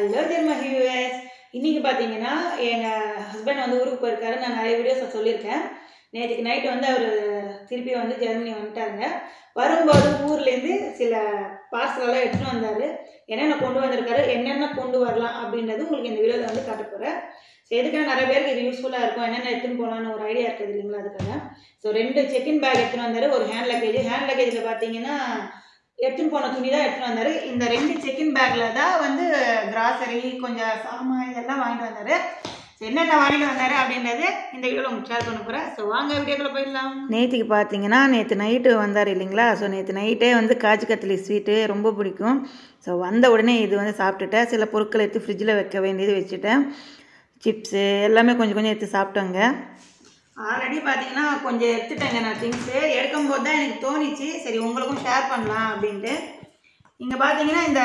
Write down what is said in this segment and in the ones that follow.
Hello ஜெர்மஹி viewers. இன்றைக்கி பார்த்தீங்கன்னா எங்கள் ஹஸ்பண்ட் வந்து ஊருக்கு போயிருக்காரு. நான் நிறைய வீடியோஸை சொல்லியிருக்கேன். நேற்றுக்கு நைட்டு வந்து அவர் திருப்பி வந்து ஜெர்மனி வந்துட்டாருங்க. வரும்போது ஊர்லேருந்து சில பார்சலெல்லாம் எடுத்துகிட்டு வந்தார். என்னென்ன கொண்டு வந்திருக்காரு, என்னென்ன கொண்டு வரலாம் அப்படின்றது உங்களுக்கு இந்த வீடியோவில் வந்து காட்ட போகிறேன். ஸோ எதுக்காக நிறைய பேருக்கு இது யூஸ்ஃபுல்லாக இருக்கும், என்னென்ன எடுத்துன்னு போகலான்னு ஒரு ஐடியா இருக்குது இல்லைங்களா, அதுக்காக. ஸோ 2 செக்கின் பேக் எடுத்துகிட்டு வந்தார், ஒரு ஹேண்ட் லக்கேஜ். ஹேண்ட் லக்கேஜில் பார்த்தீங்கன்னா எடுத்துன்னு போன துணி தான் எடுத்துன்னு வந்தார். இந்த 2 செக்கின் பேக்கில் தான் வந்து கிராசரி, கொஞ்சம் சாமான் இதெல்லாம் வாங்கிட்டு வந்தார். ஸோ என்னென்ன வாங்கிட்டு வந்தார் அப்படின்றது இந்த வீடியோவில் உங்களுக்கு ஷேர் பண்ண போகிறேன். ஸோ வாங்க வீடியோக்குள்ளே போயிடலாம். நேற்றுக்கு பார்த்தீங்கன்னா நேற்று நைட்டு வந்தார் இல்லைங்களா. ஸோ நேற்று நைட்டே வந்து காஜு கத்திலி ஸ்வீட்டு ரொம்ப பிடிக்கும். ஸோ வந்த உடனே இது வந்து சாப்பிட்டுட்டேன். சில பொருட்களை எடுத்து ஃப்ரிட்ஜில் வைக்க வேண்டியது வச்சுட்டேன். சிப்ஸு எல்லாமே கொஞ்சம் கொஞ்சம் எடுத்து சாப்பிட்டோங்க. ஆல்ரெடி பார்த்தீங்கன்னா கொஞ்சம் எடுத்துட்டேங்க நான் திங்ஸு. எடுக்கும்போது தான் எனக்கு தோணிச்சு, சரி உங்களுக்கும் ஷேர் பண்ணலாம் அப்படின்ட்டு. இங்கே பார்த்தீங்கன்னா இந்த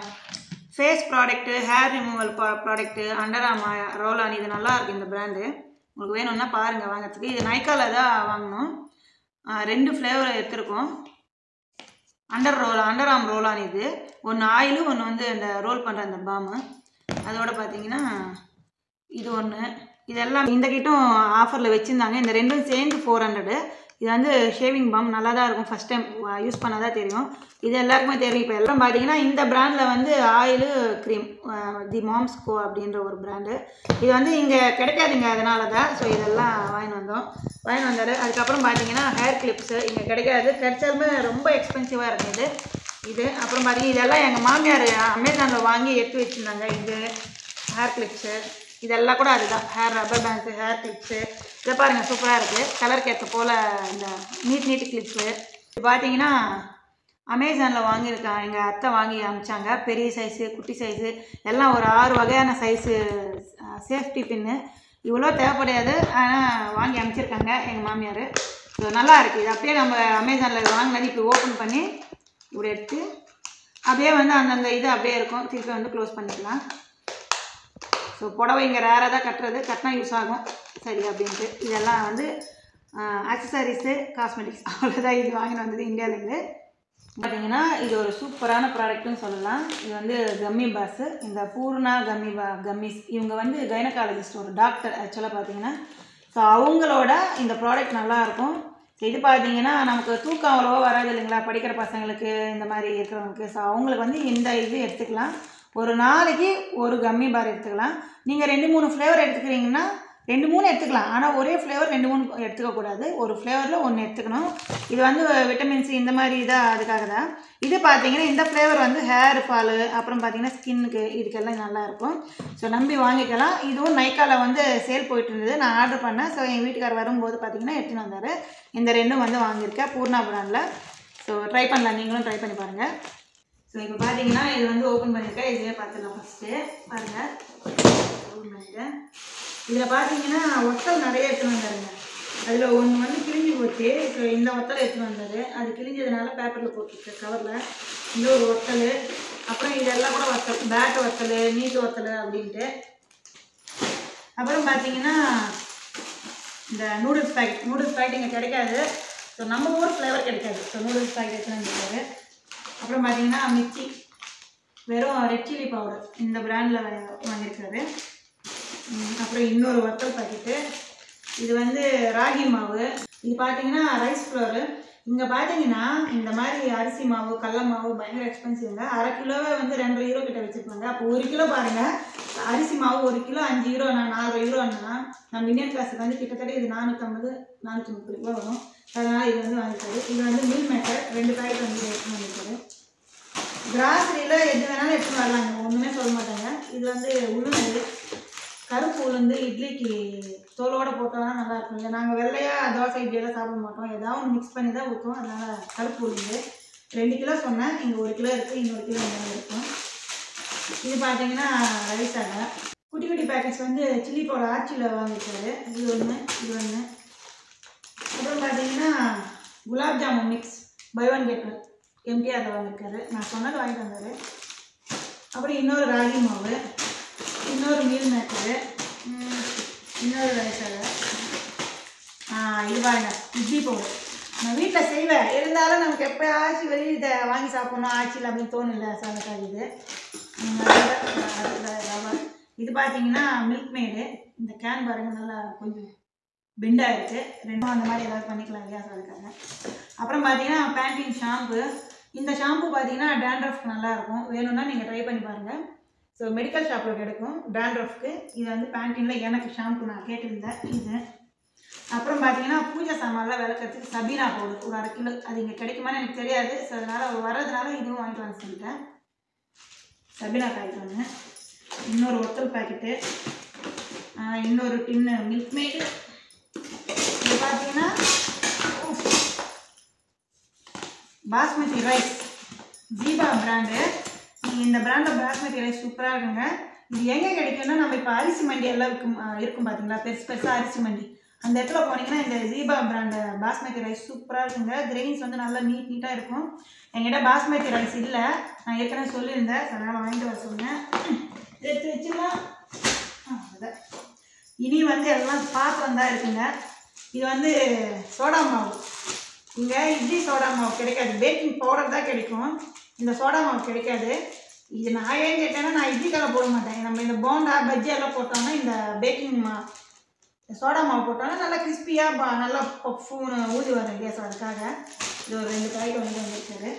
face product, hair removal product, underarm roll on, இது நல்லாயிருக்கு இந்த ப்ராண்டு. உங்களுக்கு வேணும்னா பாருங்கள் வாங்கிறதுக்கு. இது நைக்காவில் தான் வாங்கணும். 2 ஃப்ளேவர் எடுத்துருக்கோம். அண்டர் ஆர்ம் ரோல் ஆன் இது. ஒன்று ஆயிலு, ஒன்று வந்து இந்த ரோல் பண்ணுற அந்த பாமு. அதோட பார்த்தீங்கன்னா இது ஒன்று. இதெல்லாம் இந்த கிட்டும் ஆஃபரில் வச்சுருந்தாங்க. இந்த 2ம் சேர்ந்து 400. இது வந்து ஷேவிங் பாம் நல்லா தான் இருக்கும். ஃபஸ்ட் டைம் யூஸ் பண்ணால் தான் தெரியும். இது எல்லாருக்குமே தெரியும். இப்போ எல்லாம் பார்த்தீங்கன்னா இந்த ப்ராண்டில் வந்து oil cream, the Mom's Co அப்படின்ற ஒரு ப்ராண்டு. இது வந்து இங்கே கிடைக்காதுங்க, அதனால தான். ஸோ இதெல்லாம் வாங்கிட்டு வந்தார். அதுக்கப்புறம் பார்த்தீங்கன்னா ஹேர் கிளிப்ஸு இங்கே கிடைக்காது. கிடைச்சாலுமே ரொம்ப எக்ஸ்பென்சிவாக இருக்குது இது. அப்புறம் பார்த்தீங்கன்னா இதெல்லாம் எங்கள் மாமியார் அமேசானில் வாங்கி எடுத்து வச்சுருந்தாங்க. இது ஹேர் கிளிப்ஸு இதெல்லாம் கூட அதுதான். Hair rubber bands, hair clips. இதை பாருங்கள் சூப்பராக இருக்குது. கலருக்கு ஏற்ற போல் இந்த நீட் கிளிப்ஸு. இது பார்த்தீங்கன்னா அமேசானில் வாங்கியிருக்காங்க. எங்கள் அத்தை வாங்கி அனுப்பிச்சாங்க. பெரிய சைஸு, குட்டி சைஸு எல்லாம் ஒரு 6 வகையான சைஸு சேஃப்டி பின்னு. இவ்வளோ தேவைப்படாது, ஆனால் வாங்கி அனுப்பிச்சிருக்காங்க எங்கள் மாமியார். ஸோ நல்லா இருக்குது. இது அப்படியே நம்ம அமேசானில் வாங்கினது இப்போ ஓப்பன் பண்ணி இப்படி எடுத்து அப்படியே வந்து அந்தந்த இது அப்படியே இருக்கும். திருப்பி வந்து க்ளோஸ் பண்ணிக்கலாம். ஸோ புடவை இங்கே ரேராக தான் கட்டுறது, கட்டினா யூஸ் ஆகும் சரி அப்படின்ட்டு. இதெல்லாம் வந்து ஆக்சசரிஸு, காஸ்மெட்டிக்ஸ், அவ்வளோதான். இது வாங்கிட்டு வந்தது இந்தியாவிலேருந்து. பார்த்தீங்கன்னா இது ஒரு சூப்பரான ப்ராடக்ட்டுன்னு சொல்லலாம். இது வந்து கம்மி பாஸு. இந்த பூர்ணா கம்மிஸ் இவங்க வந்து கைனகாலஜிஸ்ட், ஒரு டாக்டர் ஆக்சுவலாக பார்த்தீங்கன்னா. ஸோ அவங்களோட இந்த ப்ராடக்ட் நல்லாயிருக்கும். இது பார்த்தீங்கன்னா நமக்கு தூக்கம் அவ்வளோவா வராது இல்லைங்களா, படிக்கிற பசங்களுக்கு, இந்த மாதிரி இருக்கிறவங்களுக்கு. ஸோ அவங்களுக்கு வந்து இந்த இது எடுத்துக்கலாம். ஒரு நாளைக்கு ஒரு கம்மி பார் எடுத்துக்கலாம். நீங்கள் 2-3 ஃப்ளேவர் எடுத்துக்கிறீங்கன்னா 2-3 எடுத்துக்கலாம். ஆனால் ஒரே ஃப்ளேவர் 2-3 எடுத்துக்கக்கூடாது. ஒரு ஃப்ளேவரில் 1 எடுத்துக்கணும். இது வந்து விட்டமின் சி இந்த மாதிரி இதாக அதுக்காக தான். இது பார்த்தீங்கன்னா இந்த ஃப்ளேவர் வந்து ஹேர் ஃபாலு, அப்புறம் பார்த்தீங்கன்னா ஸ்கின்னுக்கு, இதுக்கெல்லாம் நல்லாயிருக்கும். ஸோ நம்பி வாங்கிக்கலாம். இதுவும் நைக்காவில் வந்து சேல் போயிட்டு இருந்தது. நான் ஆர்டர் பண்ணேன். ஸோ எங்கள் வீட்டுக்கார் வரும்போது பார்த்தீங்கன்னா எடுத்துன்னு வந்தார். இந்த 2ம் வந்து வாங்கியிருக்கேன் பூர்ணா பிராண்டில். ஸோ ட்ரை பண்ணலாம், நீங்களும் ட்ரை பண்ணி பாருங்கள். ஸோ இப்போ பார்த்தீங்கன்னா இது வந்து ஓப்பன் பண்ணியிருக்கேன். இதுவே பார்த்துக்கலாம். ஃபஸ்ட்டு பாருங்கள், ஓப்பன் பண்ணிட்டேன். இதில் பார்த்தீங்கன்னா ஒத்தல் நிறைய எடுத்துன்னு வந்தாருங்க. அதில் ஒன்று வந்து கிழிஞ்சு போச்சு. ஸோ இந்த ஒத்தலை எடுத்துன்னு வந்தார். அது கிழிஞ்சதுனால பேப்பரில் போட்டுருக்கு கவரில். இந்த ஒரு ஒத்தல், அப்புறம் இதெல்லாம் கூட ஒத்தல், பேட் ஒத்தல், நீட்டு ஒத்தல் அப்படின்ட்டு. அப்புறம் பார்த்தீங்கன்னா இந்த நூடுல்ஸ் பேக்கெட் இங்கே கிடைக்காது. ஸோ நம்ம ஊர் ஃப்ளேவர் கிடைக்காது. ஸோ நூடுல்ஸ் பேக்கெட் எடுத்துன்னு வந்துருக்காரு. அப்புறம் பார்த்தீங்கன்னா மிர்ச்சி, வெறும் ரெட் சில்லி பவுடர் இந்த பிராண்டில் வாங்கியிருக்காரு. அப்புறம் இன்னொரு வத்தல் பாக்கெட்டு. இது வந்து ராகி மாவு. இது பார்த்தீங்கன்னா ரைஸ் ஃப்ளோரு. இங்கே பார்த்தீங்கன்னா இந்த மாதிரி அரிசி மாவு, கடல மாவு பயங்கர எக்ஸ்பென்சிவ்ங்க. அரை கிலோவே வந்து 2 யூரோ கிட்ட வச்சுருப்பாங்க. அப்போ 1 கிலோ பாருங்கள், அரிசி மாவு 1 கிலோ 5 யூரோ, நான் 4 யூரோன்னா நம்ம இந்தியன் கிளாஸுக்கு வந்து கிட்டத்தட்ட இது 450-430 கிலோ வரும். அதனால் இது வந்து வாங்கிட்டாரு. இது வந்து மீல் மேக்கர் 2 பேக்கெட் வந்து எடுத்துன்னு வந்துருக்காரு. கிராசரியில் எது வேணாலும் எடுத்துன்னு வரலாங்க, ஒன்றுமே சொல்ல மாட்டாங்க. இது வந்து உளுந்து, கருப்பு உளுந்து, இட்லிக்கு தோலோடு போட்டோம்னா நல்லாயிருக்கும். இல்லை நாங்கள் வெள்ளையாக தோசை இட்லியெல்லாம் சாப்பிட மாட்டோம், ஏதாவது ஒன்று மிக்ஸ் பண்ணி தான் ஊற்றுவோம். அதனால் கருப்பு உளுந்து 2 கிலோ சொன்னேன். இங்கே 1 கிலோ இருக்குது, இன்னொரு கிலோ இங்கே இருக்கும். இது பார்த்தீங்கன்னா ரைஸ் ஆகை. குட்டி பேக்கெட்ஸ் வந்து சில்லி பவுடர் ஆச்சியில் வாங்கிட்டாரு. இது ஒன்று. அப்புறம் பார்த்தீங்கன்னா gulab jamun mix buy 1 get 1 எம்டிஆரில் வாங்கியிருக்காரு. நான் சொன்னது வாங்கிட்டு வந்தார். அப்புறம் இன்னொரு ராகி மாவு, இன்னொரு மீல் மேக்கரு, இன்னொரு ரைஸ் ஆகை. இது பாருங்க இட்லி பவுடர். நான் வீட்டில் செய்வேன், இருந்தாலும் நமக்கு எப்போயாச்சும் வெளியே இதை வாங்கி சாப்பிட்ணும் ஆச்சியில் அப்படின்னு தோணல. சமைக்காது இது பார்த்தீங்கன்னா மில்க் மேடு. இந்த கேன் பாருங்க நல்லா கொஞ்சம் பெண்டாக இருக்குது. ரெண்டும் அந்த மாதிரி ஏதாவது பண்ணிக்கலாம் இல்லையா அதுக்காக. அப்புறம் பார்த்தீங்கன்னா பேண்டீன் ஷாம்பு. இந்த ஷாம்பு பார்த்தீங்கன்னா டேண்ட்ரஃப்க்கு நல்லாயிருக்கும். வேணும்னா நீங்கள் ட்ரை பண்ணி பாருங்கள். ஸோ மெடிக்கல் ஷாப்பில் கிடைக்கும் டேண்ட்ரஃப்க்கு. இது வந்து பேண்டீனில் எனக்கு ஷாம்பு நான் கேட்டிருந்தேன் இது. அப்புறம் பார்த்தீங்கன்னா பூஜை சாமான்லாம் விளக்கிறதுக்கு சபீனா பவுடர் ஒரு 1/2 கிலோ. அது இங்கே கிடைக்குமான்னு எனக்கு தெரியாது. ஸோ அதனால் வர்றதுனால இதுவும் வாங்கிட்டு வந்து சொல்லிட்டேன். சபீனா பாக்கெட் ஒன்று, இன்னொரு ஒத்தல் பாக்கெட்டு, இன்னொரு டின்னு மில்க் மேடு. இது பார்த்தீங்கன்னா பாஸ்மதி ரைஸ், ஜீபா பிராண்டு. இந்த பிராண்டில் பாஸ்மதி ரைஸ் சூப்பராக இருக்குங்க. இது எங்கே கிடைக்கும்னா நம்ம இப்போ அரிசி மண்டி எல்லாம் இருக்கும் பார்த்தீங்களா, பெருசாக அரிசி மண்டி, அந்த இடத்துல போனீங்கன்னா இந்த ஜீபா பிராண்டு பாஸ்மதி ரைஸ் சூப்பராக இருக்குங்க. கிரெயின்ஸ் வந்து நல்லா நீட்டாக இருக்கும். என்கிட்ட பாஸ்மதி ரைஸ் இல்லை, நான் ஏற்கனவே சொல்லியிருந்தேன். அதனால் வாங்கிட்டு வர சொன்னேன். எடுத்து வச்சுக்கலாம். அதான் இனி வந்து எல்லாம் பாத்திரம் தான் இருக்குங்க. இது வந்து சோடா மாவு. இங்கே இட்லி சோடா மாவு கிடைக்காது, பேக்கிங் பவுடர் தான் கிடைக்கும். இந்த சோடா மாவு கிடைக்காது. இது நான் ஏன் கேட்டேன்னா, நான் இட்லிக்கெல்லாம் போட மாட்டேன். நம்ம இந்த போண்டா பஜ்ஜி எல்லாம் போட்டோம்னா இந்த பேக்கிங் சோடா மாவு போட்டோம்னா நல்லா கிறிஸ்பியாக நல்லா பஃப்னு ஊதி வரும் இல்லையா. ஸோ அதுக்காக இது ஒரு 2 காய்க்கு வந்து வந்துருக்காரு.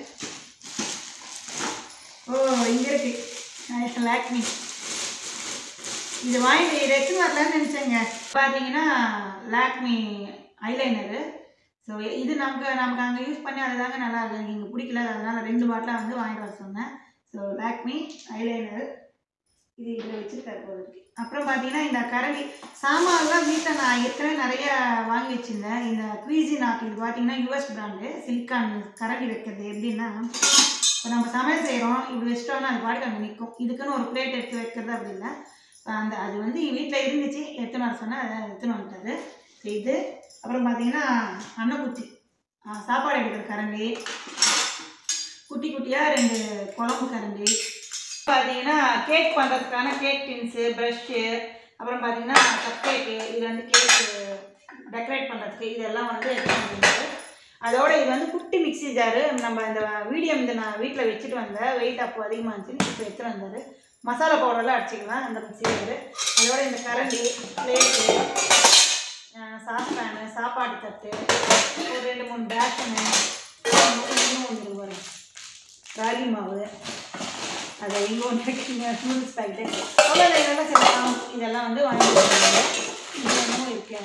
இங்கே இருக்குது லாக்மி. இது வாங்கி எடுத்து வரலான்னு நினச்சேங்க. பார்த்தீங்கன்னா லாக்மி ஐலைனரு. ஸோ இது நமக்கு அங்கே யூஸ் பண்ணி அதுதாங்க நல்லா இருக்குது. எனக்கு இங்கே பிடிக்கல, அதனால் 2 பாட்டிலாக வந்து வாங்கிட்டு வர சொன்னேன். ஸோ லாக்மி ஐலைனர் இது இதில் வச்சுருக்காரு போகிறதுக்கு. அப்புறம் பார்த்தீங்கன்னா இந்த கரண்டி சாமான்லாம் வீட்டில் நான் ஏற்கனவே நிறைய வாங்கி வச்சுருந்தேன். இந்த குவீசினாட் இது பார்த்தீங்கன்னா யூஎஸ் பிராண்டு சிலிக்கான் கரண்டி வைக்கிறது. எப்படின்னா இப்போ நம்ம சமையல் செய்கிறோம், இப்படி வச்சிட்டோம்னா அது பாட்டுக்கு அங்கே நிற்கும். இதுக்குன்னு ஒரு பிளேட் எடுத்து வைக்கிறது அப்படி இல்லை. அது வந்து வீட்டில் இருந்துச்சு, எடுத்துன்னு வர சொன்னால் அதை எடுத்துன்னு வந்துட்டாரு. இது அப்புறம் பார்த்தீங்கன்னா அன்னக்குத்தி சாப்பாடு எடுக்கிற கரண்டி, குட்டி குட்டியாக 2 குழம்பு கரண்டி. பார்த்தீங்கன்னா கேக் பண்ணுறதுக்கான கேக் டின்ஸு, ப்ரஷ்ஷு, அப்புறம் பார்த்தீங்கன்னா கப் கேக்கு, இது வந்து கேக்கு டெக்கரேட் பண்ணுறதுக்கு இதெல்லாம் வந்து எடுத்துகிட்டு. அதோட இது வந்து குட்டி மிக்சி ஜாரு. நம்ம இந்த மீடியம் இந்த நான் வீட்டில் வச்சுட்டு வந்தேன், வெயிட் அப்போ அதிகமாக இருந்துச்சு, இப்போ எடுத்துகிட்டு வந்தார். மசாலா பவுடர்லாம் அடிச்சிக்கலாம் அந்த மிக்சி ஜாரு. அதோட இந்த கரண்டி, பிளேட்டு, சாஸ்பேனு, சாப்பாடு தட்டு, ஒரு 2-3 பேஷனு, இன்னும் ஒன்று வரும் ராகி மாவு, அதை இங்கே ஒன்று நூடுல்ஸ் பேக்கெட்டு, அவ்வளோ இதெல்லாம் சில இதெல்லாம் வந்து வாங்கிட்டு வந்தாங்க. இது என்னமோ இருக்கு.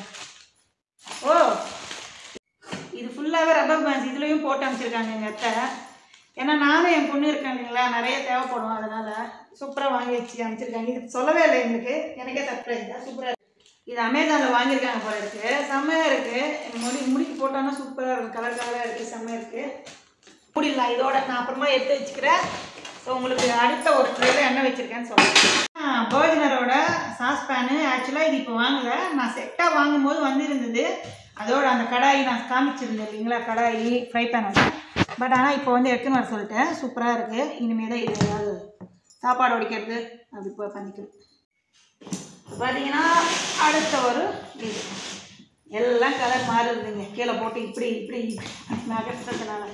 இது ஃபுல்லாகவே ரப்பர் பேண்ட்ஸ் இதுலேயும் போட்டு அனுப்பிச்சிருக்காங்க எங்கள் அத்தை. ஏன்னா நானும் என் பொண்ணு இருக்கேன் இல்லைங்களா, நிறைய தேவைப்படும், அதனால் சூப்பராக வாங்கி வச்சு அனுப்பிச்சிருக்காங்க. இது சொல்லவே இல்லை எங்களுக்கு, எனக்கே சர்ப்ரைஸ் தான். சூப்பராக இருக்குது. இது அமேசானில் வாங்கியிருக்காங்க போல இருக்குது. செம்மையாக இருக்குது. முடிக்கு போட்டோன்னா சூப்பராக இருக்கும், கலர் கலராக இருக்குது, செம்மையாக இருக்குது. முடியலாம் இதோட நான் அப்புறமா எடுத்து வச்சுக்கிறேன். ஸோ உங்களுக்கு அடுத்த ஒரு ட்ரேயில் எண்ணெய் வச்சுருக்கேன்னு சொல்லுவேன். பர்ஜனரோட சாஸ்பேனு ஆக்சுவலாக இது இப்போ வாங்கலை, நான் செட்டாக வாங்கும்போது வந்துருந்தது. அதோட அந்த கடாயி நான் காமிச்சிருந்தேன் இல்லைங்களா, கடாயி ஃப்ரை பேன் வச்சு. பட் ஆனால் இப்போ வந்து எடுத்துன்னு வர சொல்லிட்டேன். சூப்பராக இருக்குது. இனிமேல் தான் இது ஏதாவது சாப்பாடு வடிக்கிறது அப்படி போய் பண்ணிக்கணும். பார்த்தீங்கன்னா அடுத்த ஒரு இது எல்லாம் கலர் மாறுதுங்க. கீழே போட்டு இப்படி இப்படி நகர்த்ததுனால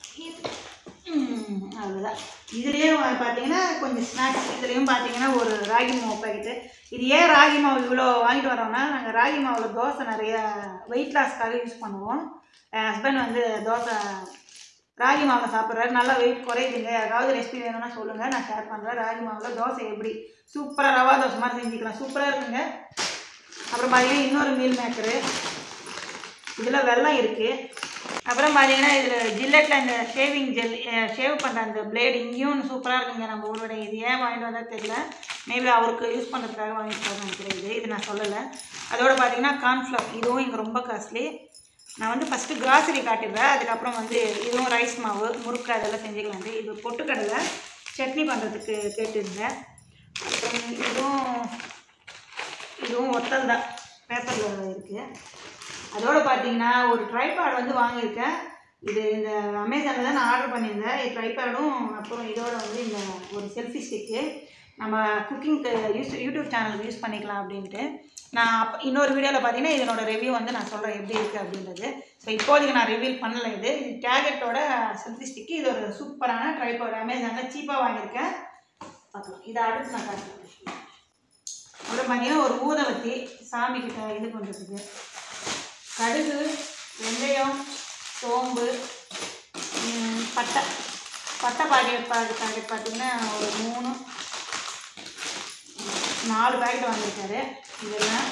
அதுதான். இதுலேயும் பார்த்தீங்கன்னா கொஞ்சம் ஸ்நாக்ஸ். இதுலேயும் பார்த்தீங்கன்னா ஒரு ராகி மாவு பாக்கெட்டு. இது ஏன் ராகி மாவு இவ்வளோ வாங்கிட்டு வரோம்னா, நாங்கள் ராகி மாவில் தோசை நிறைய வெயிட் லாஸ்க்காக யூஸ் பண்ணுவோம். என் ஹஸ்பண்ட் வந்து தோசை ராகி மாவில் சாப்பிட்றாரு, நல்லா வெயிட் குறையுதுங்க. ஏதாவது ரெசிபி வேணும்னா சொல்லுங்கள், நான் ஷேர் பண்ணுறேன். ராகி மாவில் தோசை எப்படி சூப்பராக ரவா தோசை மாதிரி செஞ்சுக்கலாம், சூப்பராக இருக்குங்க. அப்புறம் பார்த்தீங்கன்னா இன்னொரு மீல் மேக்கரு, இதில் வெல்லம் இருக்குது. அப்புறம் பார்த்தீங்கன்னா இதில் ஜில்லெட்டில் இந்த ஷேவிங் ஜெல் ஷேவ் பண்ணுற அந்த பிளேடு இங்கேயும் சூப்பராக இருக்குங்க. நம்ம ஊரோட இது ஏன் வாங்கிட்டு வந்தால் தெரியல, மேபி அவருக்கு யூஸ் பண்ணுறதுக்காக வாங்கிட்டு வரணும்னு தெரியுது, இது நான் சொல்லலை. அதோடு பார்த்தீங்கன்னா கார்ன்ஃப்ளவர், இதுவும் இங்கே ரொம்ப காஸ்ட்லி. நான் வந்து ஃபஸ்ட்டு கிராசரி காட்டிடுவேன், அதுக்கப்புறம் வந்து இதுவும் ரைஸ் மாவு, முறுக்கு அதெல்லாம் செஞ்சுக்கலாம். இது பொட்டுக்கடலை சட்னி பண்ணுறதுக்கு கேட்டுருந்தேன். அப்புறம் இதுவும் ஒத்தல் தான், பேப்பரில் இருக்குது. அதோடு பார்த்தீங்கன்னா ஒரு ட்ரைபேட் வந்து வாங்கியிருக்கேன். இது இந்த அமேசானில் தான் நான் ஆர்டர் பண்ணியிருந்தேன். இது ட்ரைபேடும் அப்புறம் இதோட வந்து இந்த ஒரு செல்ஃபி ஸ்டிக்கு நம்ம குக்கிங்க்கு யூடியூப் சேனலுக்கு யூஸ் பண்ணிக்கலாம் அப்படின்ட்டு. நான் இன்னொரு வீடியோவில் பார்த்தீங்கன்னா இதனோட ரிவ்யூ வந்து நான் சொல்கிறேன் எப்படி இருக்குது அப்படின்றது. ஸோ இப்போதைக்கு நான் ரிவ்யூ பண்ணலை. இது டேகெட்டோட செல்ஃபி ஸ்டிக்கு. இது ஒரு சூப்பரான ட்ரைபேட், அமேசானில் சீப்பாக வாங்கியிருக்கேன். பார்க்கலாம், இதை அடுத்து நான் காட்டுறேன். அப்புறம் பார்த்தீங்கன்னா ஒரு ஊதுவத்தி சாமிக்கிட்ட இது பண்ணுறதுக்கு, கடுகு, வெந்தயம், சோம்பு, பட்டை பாக்கெட் பார்த்தீங்கன்னா ஒரு 4 பாக்கெட் வாங்கியிருக்காரு. இதெல்லாம்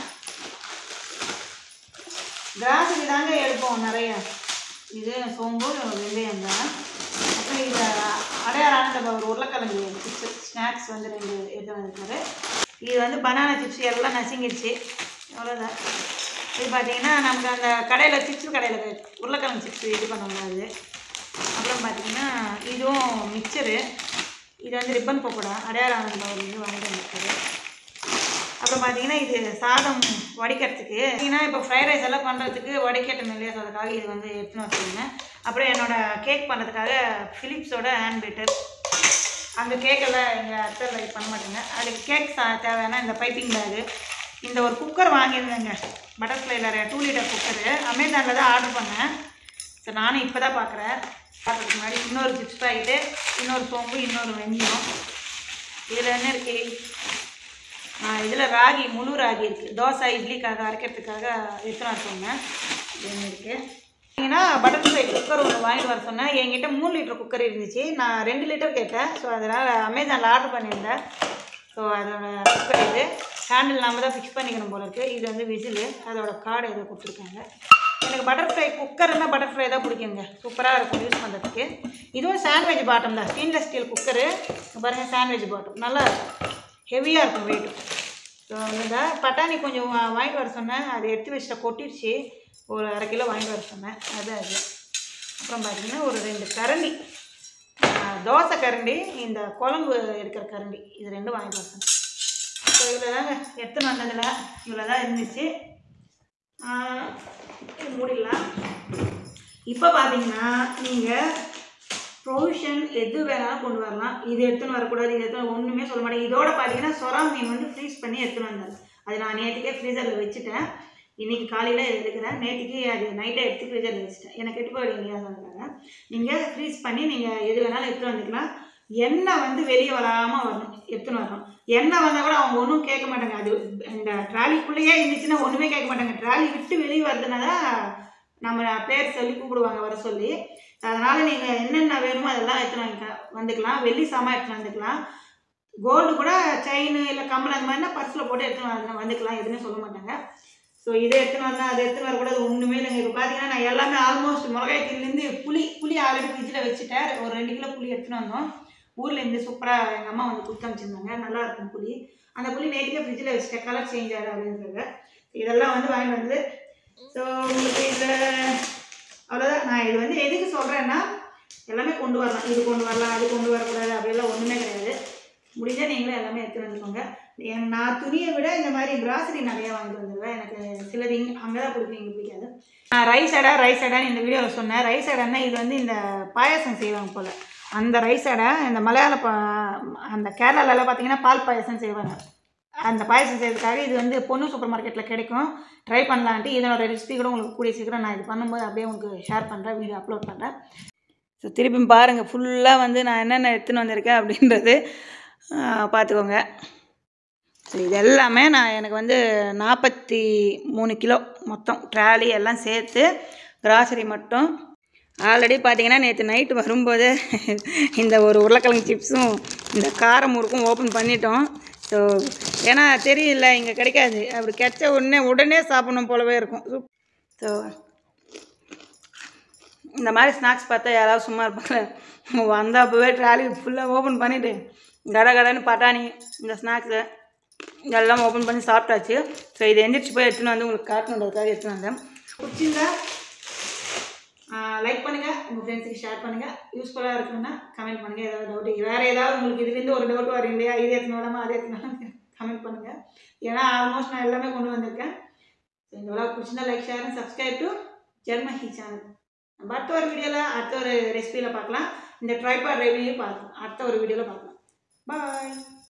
கிராசரி தாங்க எடுப்போம் நிறைய. இது சோம்பு வெந்தயம் தான். அப்புறம் இதை அடையாளான ஒரு உருளைக்கிழங்கு சிப்ஸ் ஸ்நாக்ஸ் வந்து 2 எடுத்து வந்திருக்காரு. இது வந்து பனானா சிப்ஸ் எல்லாம் நசுங்கிடுச்சு, அவ்வளோதான். இது பார்த்தீங்கன்னா நமக்கு அந்த கடையில் சிப்ஸ் கடையில் உருளைக்கிழங்கு சிப்ஸ் இது பண்ண முடியாது. அப்புறம் பார்த்தீங்கன்னா இதுவும் மிக்சரு, இது வந்து ரிப்பன் பக்கோடா அடையாளம் ஒரு இது வாங்கிட்டு வந்துருக்காரு. அப்புறம் பார்த்தீங்கன்னா இது சாதம் வடிக்கிறதுக்கு, பார்த்தீங்கன்னா இப்போ ஃப்ரைட் ரைஸ் எல்லாம் பண்ணுறதுக்கு வடிக்கட்டணும் இல்லையா, ஸோ அதுக்காக இது வந்து எடுத்துன்னு வச்சுருந்தேன். அப்புறம் என்னோடய கேக் பண்ணுறதுக்காக ஃபிலிப்ஸோட ஹேண்ட் பீட்டர். அந்த கேக்கெல்லாம் எங்கள் அத்தை லைக் பண்ண மாட்டேங்க. அதுக்கு கேக் தேவையான இந்த பைப்பிங் பேகு, இந்த ஒரு குக்கர் வாங்கியிருந்தேங்க, பட்டர்ஃப்ளைல 2 லிட்டர் குக்கரு. அமேசானில் தான் ஆர்டர் பண்ணேன். ஸோ நானும் இப்போ தான் பார்க்குறேன். பார்க்குறதுக்கு முன்னாடி இன்னொரு சிப்ஸ் பாக்கெட்டு, இன்னொரு சோம்பு, இன்னொரு வெந்தயம். இதில் என்ன இருக்குது, இதில் ராகி, முழு ராகி இருக்குது, தோசை இட்லிக்காக அரைக்கிறதுக்காக எடுத்துன்னு வர சொன்னேன். இது இருக்குது. பார்த்தீங்கன்னா பட்டர்ஃப்ளை குக்கர் ஒன்று வாங்கிட்டு வர சொன்னேன். என்கிட்ட 3 லிட்டர் குக்கர் இருந்துச்சு, நான் 2 லிட்டர் கேட்டேன். ஸோ அதனால் அமேசானில் ஆர்டர் பண்ணியிருந்தேன். ஸோ அதோட குக்கர் இது ஹேண்டில் நம்ம தான் ஃபிக்ஸ் பண்ணிக்கணும் போல இருக்குது. இது வந்து விசிலு, அதோட கார்டு எதோ கொடுத்துருக்காங்க. எனக்கு பட்டர்ஃப்ளை குக்கர்னா பட்டர்ஃப்ளை தான் பிடிக்குங்க, சூப்பராக இருக்கும் யூஸ் பண்ணுறதுக்கு. இதுவும் சாண்ட்விச் பாட்டம் தான், ஸ்டெயின்லெஸ் ஸ்டீல் குக்கரு. பாருங்கள் சாண்ட்விச் பாட்டம் நல்லா இருக்கும், ஹெவியாக இருக்கும் வெயிட்டு. ஸோ இந்த பட்டாணி கொஞ்சம் வாங்கிட்டு வர சொன்னேன், அதை எடுத்து வச்சுட்ட கொட்டிடுச்சு. ஒரு 1/2 கிலோ வாங்கிட்டு வர சொன்னேன், அது. அப்புறம் பார்த்திங்கன்னா ஒரு 2 கரண்டி, தோசை கரண்டி, இந்த குழம்பு எடுக்கிற கரண்டி, இது 2 வாங்கிட்டு வர சொன்னேன். ஸோ இவ்வளோ தாங்க எடுத்துன்னு வந்ததில் இவ்வளோ தான் இருந்துச்சு. மூடிடலாம். இப்போ பார்த்தீங்கன்னா நீங்கள் ப்ரொவிஷன் எது வேணாலும் கொண்டு வரலாம். இது எடுத்துன்னு வரக்கூடாது, இது எடுத்துன்னு ஒன்றுமே சொல்ல மாட்டேன். இதோட பார்த்தீங்கன்னா சொரா மீன் வந்து ஃப்ரீஸ் பண்ணி எடுத்துன்னு வந்தேன். அது நான் நேற்றுக்கே ஃப்ரீசரில் வச்சுட்டேன். இன்றைக்கி காலையில் எடுக்கிறேன், நேற்றுக்கு அது நைட்டை எடுத்து ஃப்ரீசரில் வச்சுட்டேன். எனக்கு கெட்டு போயிடும் இல்லையா, சொல்லுறாங்க. நீங்கள் ஃப்ரீஸ் பண்ணி நீங்கள் எது வேணாலும் எடுத்துன்னு வந்துக்கலாம். எண்ணெய் வந்து வெளியே வராமல் வரணும், எடுத்துன்னு வரணும். எண்ணெய் வந்தால் கூட அவங்க ஒன்றும் கேட்க மாட்டாங்க. அது இந்த ட்ராலிக்குள்ளேயே இருந்துச்சுன்னா ஒன்றுமே கேட்க மாட்டாங்க. ட்ராலி விட்டு வெளியே வருதுன்னா தான் நம்ம பேர் சொல்லி கூப்பிடுவாங்க, வர சொல்லி. அதனால் நீங்கள் என்னென்ன வேணுமோ அதெல்லாம் எடுத்துன்னு வந்துக்கலாம். வெள்ளி சாமான் எடுத்துன்னு வந்துக்கலாம். கோல்டு கூட செயின் இல்லை கம்மல் அந்த மாதிரினா பர்ஸில் போட்டு எடுத்துன்னு வந்துக்கலாம், எதுவுமே சொல்ல மாட்டாங்க. ஸோ இதை எடுத்துன்னு வந்தால் அதை எடுத்துன்னு வரக்கூடாது, ஒன்றுமே இல்லைங்க. இப்போ பார்த்தீங்கன்னா நான் எல்லாமே ஆல்மோஸ்ட் மிளகாய்த்தூள்லேருந்து புளி ஆல்ரெடி ஃப்ரிட்ஜில் வச்சுட்டேன். ஒரு 2 கிலோ புளி எடுத்துன்னு வந்தோம். ஊர்லேருந்து சூப்பராக எங்கள் அம்மா வந்து கொடுத்து அமைச்சிருந்தாங்க, நல்லாயிருக்கும் புளி. அந்த புளி நேற்றுக்கே ஃப்ரிட்ஜில் வச்சுட்டேன், கலர் சேஞ்ச் ஆகிடும் அப்படின்றது. இதெல்லாம் வந்து வாங்கிட்டு வந்து. ஸோ உங்களுக்கு இதில் அவ்வளோதான். நான் இது வந்து எதுக்கு சொல்கிறேன்னா, எல்லாமே கொண்டு வரலாம், இது கொண்டு வரலாம், அது கொண்டு வரக்கூடாது அப்படிலாம் ஒன்றுமே கிடையாது. முடிஞ்சால் நீங்களும் எல்லாமே எடுத்து வந்துக்கோங்க. நான் துணியை விட இந்த மாதிரி கிராசரி நிறையா வாங்கிட்டு வந்துடுவேன். எனக்கு சிலது அங்கே தான் பிடிக்கும், இங்கே பிடிக்காது. நான் ரைஸ் அடான்னு இந்த வீடியோவில் சொன்னேன். ரைஸ் அடான்னா இது வந்து இந்த பாயாசம் செய்வாங்க போல், அந்த ரைஸ் அடை. இந்த மலையாள அந்த கேரளாலெல்லாம் பார்த்தீங்கன்னா பால் பாயாசம் செய்வாங்க. அந்த பாயாசம் செய்யறதுக்காக இது வந்து பொண்ணு சூப்பர் மார்க்கெட்டில் கிடைக்கும், ட்ரை பண்ணலான்ட்டு. இதனோட ரெசிபி கூட உங்களுக்கு கூடிய சீக்கிரம் நான் இது பண்ணும்போது அப்படியே உங்களுக்கு ஷேர் பண்ணுறேன், வீடியோ அப்லோட் பண்ணுறேன். ஸோ திருப்பி பாருங்கள், ஃபுல்லாக வந்து நான் என்னென்ன எடுத்துன்னு வந்திருக்கேன் அப்படின்றது பார்த்துக்கோங்க. ஸோ இது எல்லாமே எனக்கு வந்து 43 கிலோ மொத்தம், ட்ராலி எல்லாம் சேர்த்து கிராசரி மட்டும். ஆல்ரெடி பார்த்தீங்கன்னா நேற்று நைட்டு வரும்போது இந்த ஒரு உருளைக்கிழங்கு சிப்ஸும் இந்த காரம் முறுக்கும் ஓப்பன் பண்ணிட்டோம். ஸோ ஏன்னா தெரியல, இங்கே கிடைக்காது, அப்படி கிடைச்ச உடனே சாப்பிடணும் போலவே இருக்கும். ஸோ இந்த மாதிரி ஸ்நாக்ஸ் பார்த்தா யாராவது சும்மா இருப்பாங்க, வந்தால் அப்போவே ட்ராலி ஃபுல்லாக ஓப்பன் பண்ணிவிட்டு கடன்னு பட்டாணி இந்த ஸ்நாக்ஸு இதெல்லாம் ஓப்பன் பண்ணி சாப்பிட்டாச்சு. ஸோ இதை எந்திரிச்சு போய் எடுத்துன்னு வந்து உங்களுக்கு காட்டணுன்றதுக்காக எடுத்துன்னு வந்தேன். பிடிச்சிருந்தா லைக் பண்ணுங்கள், உங்கள் ஃப்ரெண்ட்ஸுக்கு ஷேர் பண்ணுங்கள். யூஸ்ஃபுல்லாக இருக்குன்னா கமெண்ட் பண்ணுங்கள். ஏதாவது டவுட்டு, வேறு ஏதாவது உங்களுக்கு இதுலேருந்து ஒரு டவுட் வரும் இல்லையா, இது எத்தனை விடாமல் அது எத்தனை கமெண்ட் பண்ணுங்கள். ஏன்னா ஆல்மோஸ்ட் நான் எல்லாமே கொண்டு வந்திருக்கேன். ஸோ இந்த விழா பிடிச்சிருந்தா like, share and subscribe to ஜெர்மஹி சேனல். நம்ம அடுத்த ஒரு வீடியோவில் அடுத்த ஒரு ரெசிபியில் பார்க்கலாம். இந்த ட்ரைபாட் ரிவ்யூ பார்க்கலாம், அடுத்த ஒரு வீடியோவில் பார்க்கலாம். பாய்.